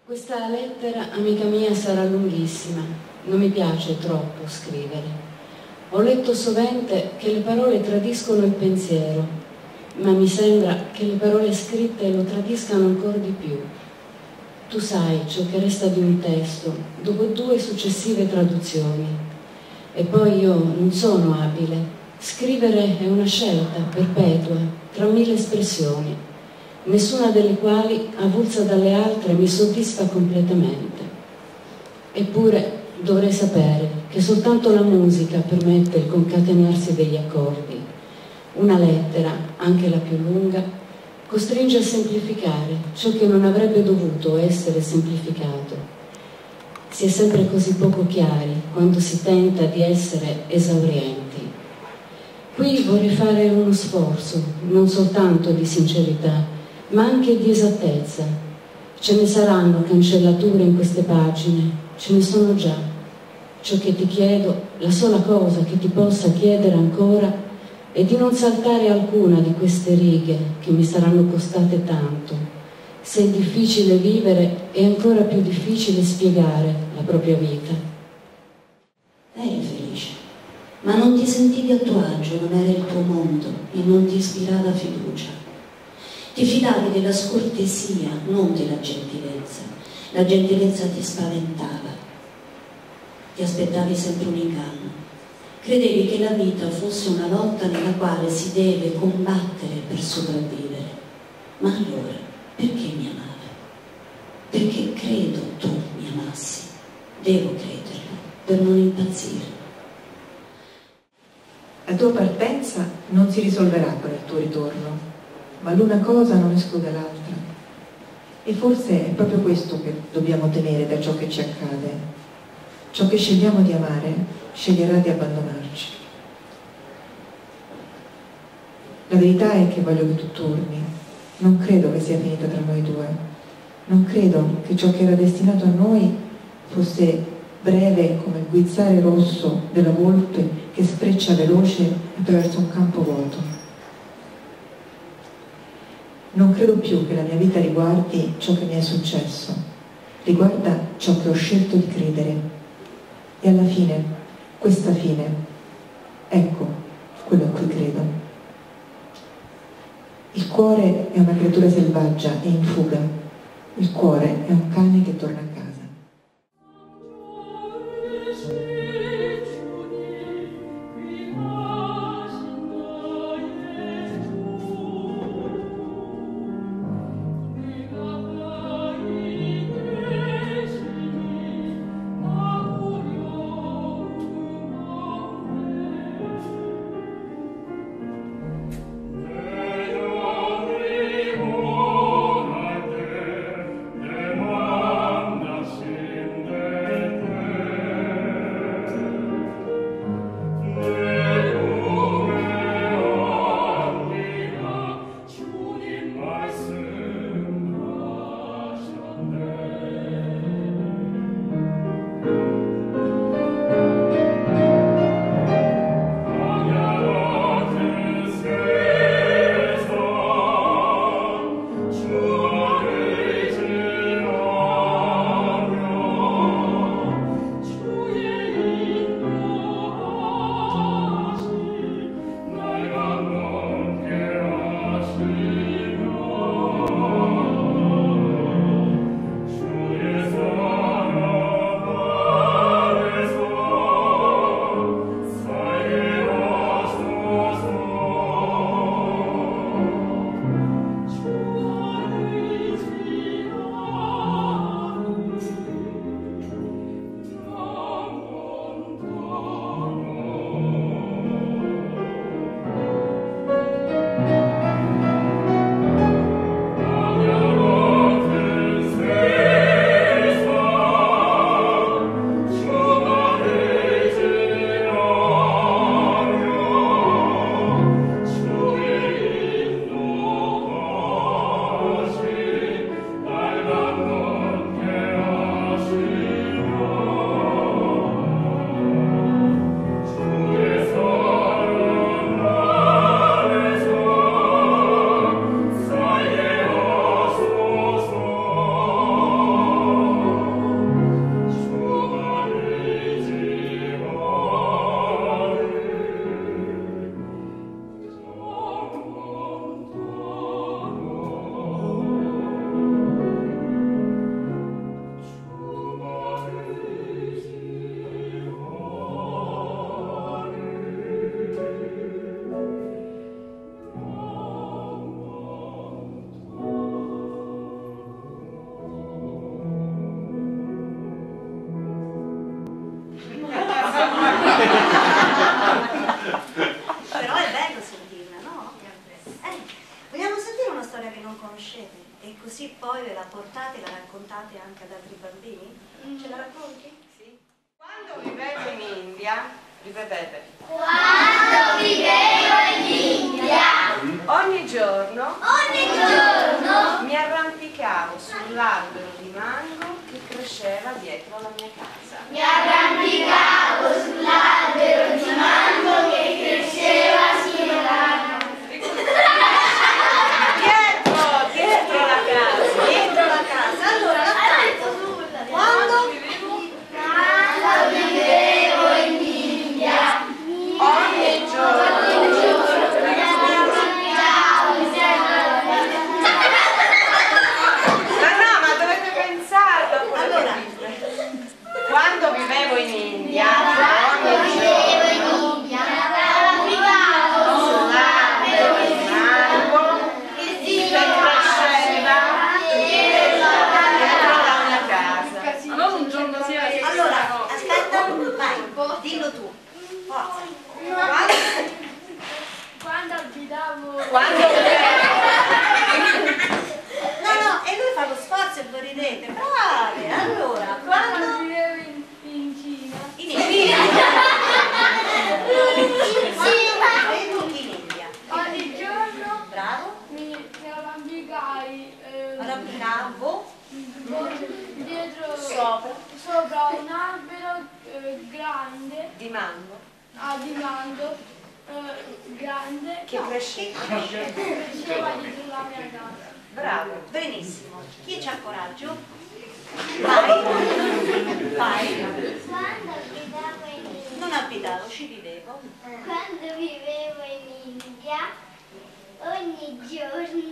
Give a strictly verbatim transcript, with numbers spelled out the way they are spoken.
Questa lettera, amica mia, sarà lunghissima. Non mi piace troppo scrivere. Ho letto sovente che le parole tradiscono il pensiero, ma mi sembra che le parole scritte lo tradiscano ancora di più. Tu sai ciò che resta di un testo dopo due successive traduzioni. E poi io non sono abile. Scrivere è una scelta perpetua tra mille espressioni, nessuna delle quali, avulsa dalle altre, mi soddisfa completamente. Eppure dovrei sapere che soltanto la musica permette il concatenarsi degli accordi. Una lettera, anche la più lunga, costringe a semplificare ciò che non avrebbe dovuto essere semplificato. Si è sempre così poco chiari quando si tenta di essere esaurienti. Qui vorrei fare uno sforzo, non soltanto di sincerità, ma anche di esattezza. Ce ne saranno cancellature in queste pagine, ce ne sono già. Ciò che ti chiedo, la sola cosa che ti possa chiedere ancora, è di non saltare alcuna di queste righe che mi saranno costate tanto. Se è difficile vivere, è ancora più difficile spiegare la propria vita. Eri felice, ma non ti sentivi a tuo agio, non era il tuo mondo e non ti ispirava fiducia. Ti fidavi della scortesia, non della gentilezza. La gentilezza ti spaventava. Ti aspettavi sempre un inganno. Credevi che la vita fosse una lotta nella quale si deve combattere per sopravvivere. Ma allora, perché mi amavi? Perché credo tu mi amassi. Devo crederlo, per non impazzire. La tua partenza non si risolverà con il tuo ritorno, ma l'una cosa non esclude l'altra. E forse è proprio questo che dobbiamo temere da ciò che ci accade. Ciò che scegliamo di amare sceglierà di abbandonarci. La verità è che voglio che tu torni. Non credo che sia finita tra noi due. Non credo che ciò che era destinato a noi fosse breve come il guizzare rosso della volpe che sfreccia veloce attraverso un campo vuoto. Non credo più che la mia vita riguardi ciò che mi è successo. Riguarda ciò che ho scelto di credere. E alla fine, questa fine, ecco quello a cui credo. Il cuore è una creatura selvaggia e in fuga. Il cuore è un cane che torna a casa. Demanda poi ve la portate e la raccontate anche ad altri bambini? Mm. Ce la racconti? Sì. Quando vivevo in India, ripetete. Quando vivevo in India, Ogni giorno, ogni giorno mi arrampicavo sull'albero di mango che cresceva dietro la mia casa. mi arrampicavo sull'albero di mango che cresceva sulla Dietro, dietro la casa. Dietro la casa. Allora, racconto. Quando? Quando vivevo in India, Ogni giorno. Ma no, ma dovete pensarlo. Allora, Quando vivevo in India, quando ogni vivevo giorno in India, mi arrampicavo sull'albero di mango che che si cresceva dietro la mia casa. Non un giorno sia allora, aspetta, vai, dillo tu. Forza. Quando? quando abitavo Quando vivevo No, no, e lui fa lo sforzo e voi ridete. Brave, allora, quando quando? vivevo in, in Cina, In India. E tu in India. ogni giorno Bravo. mi, mi arrampicai eh, Arrampicavo. dietro sopra sopra un albero eh, grande di mango ah, di mango eh, grande che cresceva. che cresceva dietro la mia casa. Bravo. Benissimo. Chi c'ha coraggio? Vai. Vai. Quando abitavo in India, Non abitavo, ci vivevo. quando vivevo in India, ogni giorno